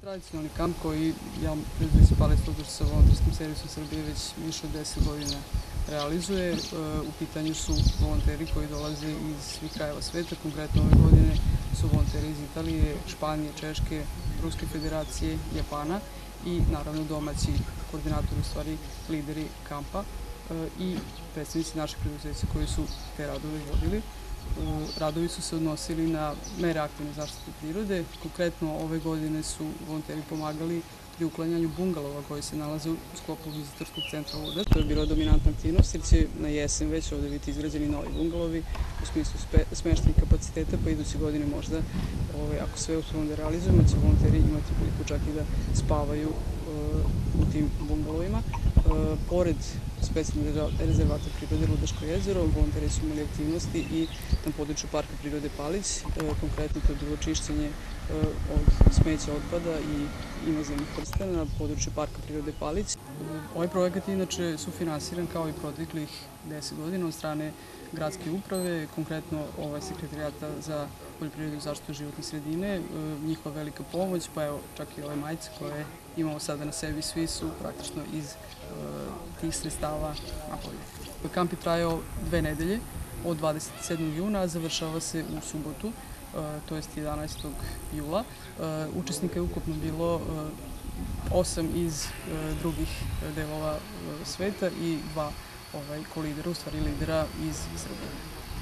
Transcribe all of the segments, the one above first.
Tradicionalni kamp koji ja predstavljam Palestru sa volonterskim servisom Srbije već više od 10 godina realizuje. U pitanju su volonteri koji dolaze iz svih krajeva sveta. Konkretno ove godine su volonteri iz Italije, Španije, Češke, Ruske federacije, Japana i naravno domaći koordinatori, u stvari lideri kampa i predstavnici naših preduzeća koji su te radove vodili. Radovi su se odnosili na mere aktivne zaštite prirode. Konkretno ove godine su volonteri pomagali pri uklanjanju bungalova koji se nalaze u sklopu vizitorskog centra Ludaš. To je bila dominantna aktivnost jer će na jesen već ovde biti izgrađeni novi bungalovi u smislu smeštenih kapaciteta, pa iduće godine možda, ako sve uspemo da realizujemo, će volonteri imati priliku čak i da spavaju u tim bungalovima. Pored specijalnog rezervata prirode Ludaško jezero, volonteri su imali aktivnosti i na području Parka prirode Palić. Konkretno to je bilo čišćenje od smeća, otpada i invazivnih vrsta na području Parka prirode Palić. Ovaj projekat je inače sufinansiran kao i proteklih 10 godina od strane gradske uprave, konkretno Sekretarijata za poljoprivredu i zaštitu životne sredine. Njihova velika pomoć, pa evo čak i ove majice koje imamo sada na sebi, svi su praktično iz tih sredstava napravljeni. Kamp je trajao 2 nedelje od 27. juna, a završava se u subotu, to jest 11. jula. Učesnika je ukupno bilo 8 iz drugih delova sveta i 2 kolidera, u stvari lidera iz Srbije.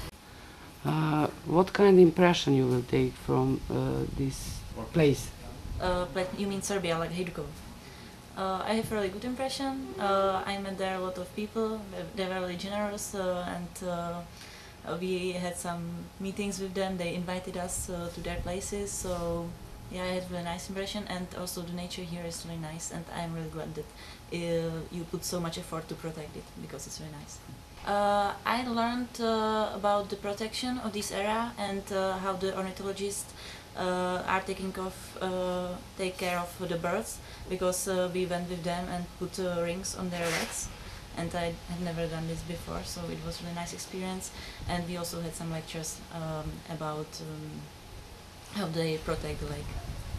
What kind of impression you will take from this place? You mean Serbia, like Hajdukov? I have a really good impression. I met there a lot of people. They were really generous, and we had some meetings with them. They invited us to their places. So yeah, I had a really nice impression, and also the nature here is really nice. And I'm really glad that you put so much effort to protect it because it's really nice. I learned about the protection of this area and how the ornithologists are take care of the birds, because we went with them and put rings on their legs, and I had never done this before, so it was a really nice experience. And we also had some lectures about how they protect the lake.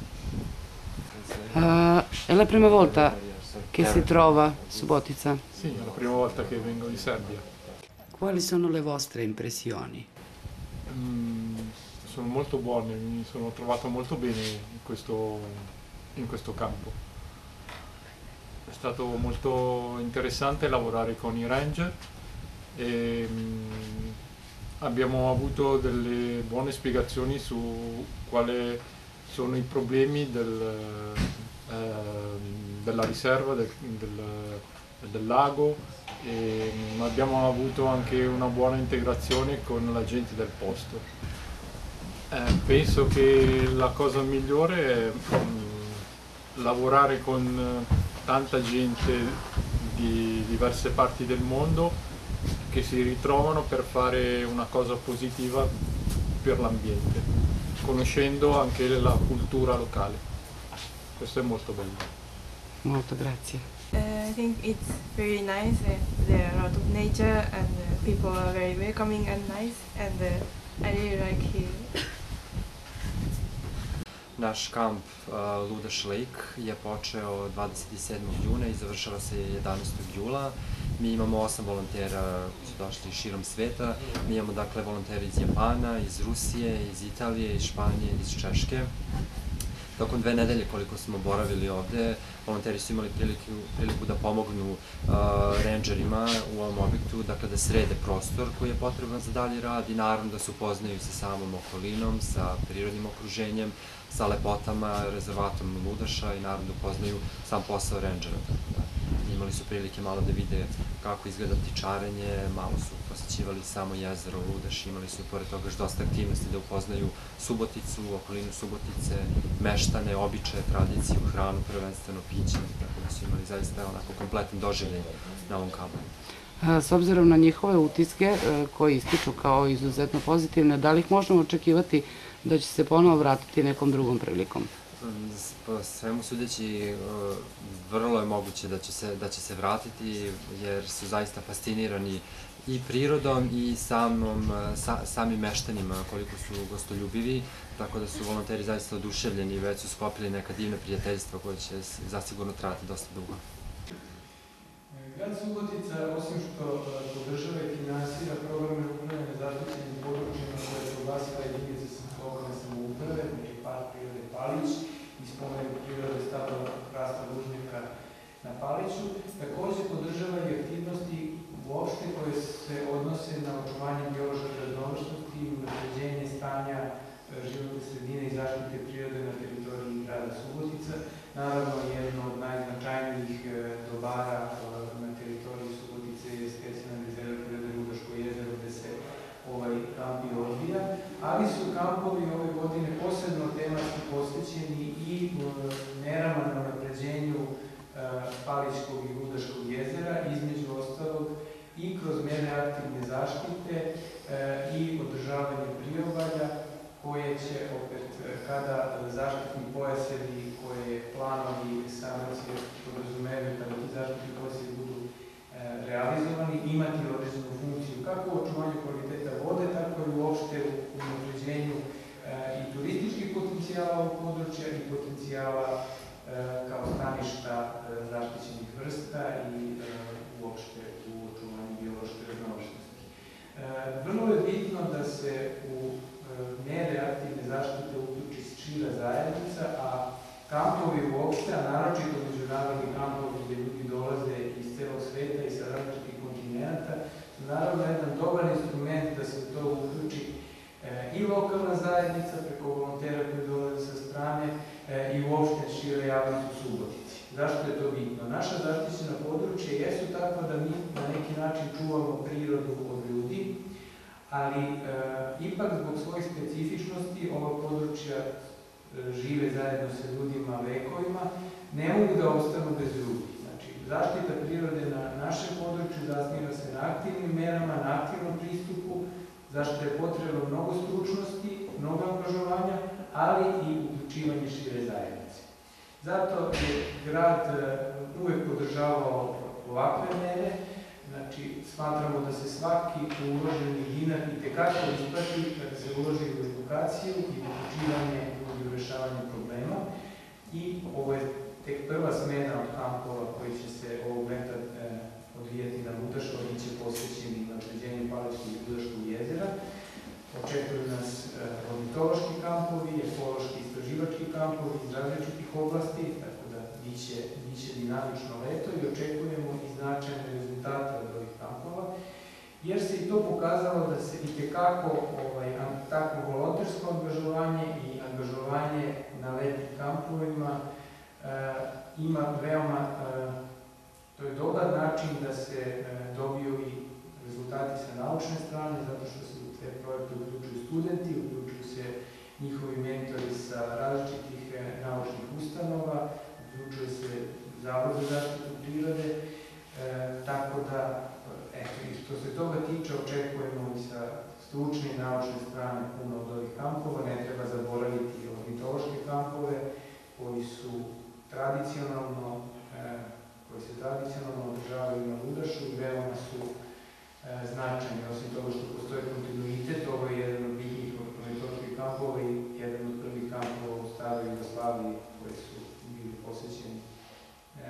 È la prima volta che si trova Subotica? Sì, è la prima volta che vengo in Serbia. Quali sono le vostre impressioni? Sono molto buone, mi sono trovato molto bene in questo campo. È stato molto interessante lavorare con i ranger e abbiamo avuto delle buone spiegazioni su quali sono i problemi della riserva, del lago, e abbiamo avuto anche una buona integrazione con la gente del posto. Penso che la cosa migliore è lavorare con tanta gente di diverse parti del mondo che si ritrovano per fare una cosa positiva per l'ambiente, conoscendo anche la cultura locale. Questo è molto bello. Molto grazie. I think it's very nice. There are a lot of nature and people are very welcoming and nice, and I really like here. Naš kamp Ludaš Lake je počeo 27. juna i završava se 11. jula. Mi imamo 8 volontera koji su došli širom sveta. Mi imamo dakle volontere iz Japana, iz Rusije, iz Italije, iz Španije, iz Češke. Tokom 2 nedelje koliko smo boravili ovde, volonteri su imali priliku da pomognu rangerima u ovom objektu, dakle da srede prostor koji je potreban za dalji rad i naravno da se upoznaju sa samom okolinom, sa prirodnim okruženjem, sa lepotama, rezervatom Ludaša i naravno da upoznaju sam posao rangera. Imali su prilike malo da vide kako izgleda ptičarenje, malo su posećivali samo jezero Ludaš, imali su pored toga još dosta aktivnosti da upoznaju Suboticu, okolinu Subotice, meštane, običaje, tradiciju, hranu, prvenstveno piće, tako da su imali zaista onako kompletan doživljaj na ovom kampu. S obzirom na njihove utiske koji ističu kao izuzetno pozitivne, da li ih možemo očekivati da će se ponovo vratiti nekom drugom prilikom? Po svemu sudeći, vrlo je moguće da će se vratiti, jer su zaista fascinirani i prirodom i samim meštanima koliko su gostoljubivi, tako da su volonteri zaista oduševljeni i već su sklopili neka divna prijateljstva koja će zasigurno trajati dosta dugo. Grad Subotica, osim što podržava i finansira programe upravljanja zaštićenim područjima koje je proglasila jedinica lokalne samouprave, znači Park prirode Palić i spomenik prirode stabilnog hrasta lužnjaka na Paliću, takođe podržava i aktivnosti uopšte koje se odnose na očuvanje biološke raznovrsnosti i unapređenje stanja životne sredine i zaštite prirode na teritoriji grada Subotica. Naravno, jedno od najznačajnijih dobara na teritoriji Subotice je specijalna rezerva prirode Rudaško jezero, gde se ovaj kamp i odvija, ali su kampovi ove godine posebno tematski posvećeni i merama na unapređenju Palićkog i Rudaškog jezera, između ostalog i kroz mere aktivne zaštite i održavanje priobalja, koje će opet, kada zaštitni pojasevi koje planovi sanacije podrazumevaju, kada ti zaštitni pojasevi budu realizovani, imati određenu funkciju kako u očuvanju kvaliteta vode, tako i uopšte u unapređenju i turističkih potencijala ovog područja i potencijala kao staništa zaštićenih vrsta i uopšte u očuvanju biološke raznovrsnosti. Vrlo je bitno da se u mere aktivne zaštite uključi šira zajednica, a kampovi uopšte, a naročito međunarodni kampovi gde ljudi dolaze iz celog sveta i sa različitih kontinenta, su naravno jedan dobar instrument da se to uključi i lokalna zajednica preko volontera koji dolaze sa strane i uopšte šira javnost u Subotici. Zašto je to bitno? Naša zaštićena područja jesu takva da mi na neki način čuvamo prirodu od ljudi, ali ipak zbog svojih specifičnosti ova područja žive zajedno sa ljudima vekovima, ne mogu da ostanu bez ljudi. Znači, zaštita prirode na našem području zasniva se na aktivnim merama, na aktivnom pristupu, zašto je potrebno mnogo stručnosti, mnogo angažovanja, ali i uključivanje šire zajednice. Zato je grad uvek podržavao ovakve mere. Znači, smatramo da se svaki uloženi dinar itekako isplati kada se uloži u edukaciju i uključivanje ljudi u rešavanje problema. I ovo je tek prva smena od kampova koji će se ovog leta odvijati na Rudaško i će posvećeni unapređenju Palićkog i Rudaškog jezera. Očekuju nas ornitološki kampovi, ekološki istraživački kampovi iz različitih oblasti, tako da biće dinamično leto i očekujemo i značajne rezultate od ovih kampova, jer se i to pokazalo da se itekako takvo volontersko angažovanje i angažovanje na letnim kampovima ima veoma, to je dobar način da se dobiju i rezultati sa naučne strane, zato što se u te projekte uključuju studenti, uključuju se njihovi mentori sa različitih naučnih ustanova, uključuje se Zavod za zaštitu prirode, tako da, eto, i što se toga tiče, očekujemo i sa stručne i naučne strane puno od ovih kampova. Ne treba zaboraviti ornitološke kampove koji se tradicionalno održavaju na Rudašu i veoma su značajni. Osim toga što postoje kontinuitet, ovo je jedan od bitnih ornitoloških kampova i jedan od prvih kampova u staroj Jugoslaviji koji su bili posvećeni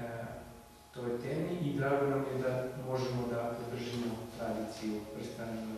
toj temi i drago nam je da možemo da podržimo tradiciju vrstane